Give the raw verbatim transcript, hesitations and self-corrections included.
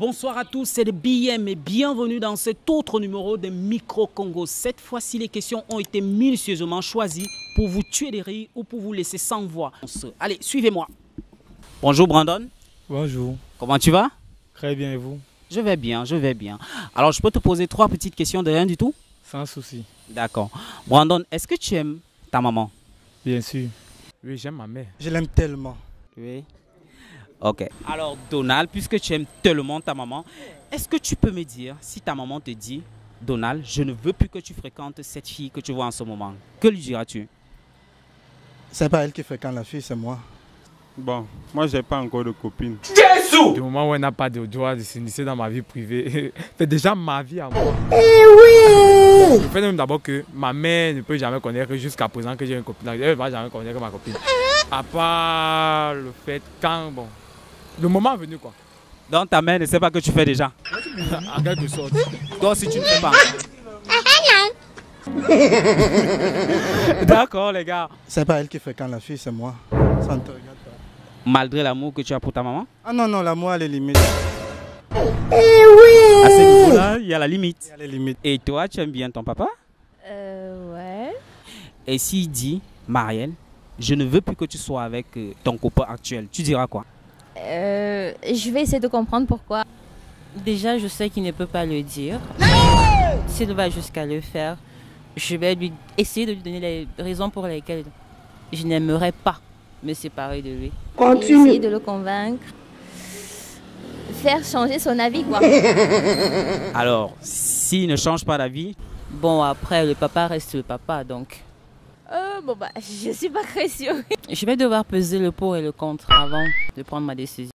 Bonsoir à tous, c'est le B M et bienvenue dans cet autre numéro de Micro Congo. Cette fois-ci, les questions ont été minutieusement choisies pour vous tuer des rires ou pour vous laisser sans voix. Allez, suivez-moi. Bonjour Brandon. Bonjour. Comment tu vas? Très bien, et vous? Je vais bien, je vais bien. Alors, je peux te poser trois petites questions de rien du tout? Sans souci. D'accord. Brandon, est-ce que tu aimes ta maman? Bien sûr. Oui, j'aime ma mère. Je l'aime tellement. Oui. Ok. Alors Donald, puisque tu aimes tellement ta maman, est-ce que tu peux me dire si ta maman te dit, Donald, je ne veux plus que tu fréquentes cette fille que tu vois en ce moment, que lui diras-tu? C'est pas elle qui fréquente la fille, c'est moi. Bon, moi j'ai pas encore de copine. Jésus! Du moment où elle n'a pas de droit de s'initier dans ma vie privée, c'est déjà ma vie à moi. Eh oui! Le fait même d'abord que ma mère ne peut jamais connaître jusqu'à présent que j'ai une copine. Elle ne va jamais connaître ma copine. À part le fait quand, bon, le moment est venu quoi. Donc ta mère ne sait pas que tu fais déjà? En quelque sorte. Toi aussi tu ne fais pas. D'accord les gars. C'est pas elle qui fréquente la fille, c'est moi. Ça ne te regarde pas. Malgré l'amour que tu as pour ta maman? Ah non, non, l'amour, elle est limite. À ce niveau-là, il y a la limite. Il y a les limites. Et toi, tu aimes bien ton papa? Euh, ouais. Et s'il dit, Marielle, je ne veux plus que tu sois avec euh, ton copain actuel, tu diras quoi? Euh, je vais essayer de comprendre pourquoi. Déjà, je sais qu'il ne peut pas le dire. S'il va jusqu'à le faire, je vais lui essayer de lui donner les raisons pour lesquelles je n'aimerais pas me séparer de lui. Continue. Essayer de le convaincre. Faire changer son avis, quoi. Alors, s'il ne change pas d'avis? Bon, après, le papa reste le papa, donc... Euh, bon, bah, je suis pas très sûre. Je vais devoir peser le pour et le contre avant de prendre ma décision.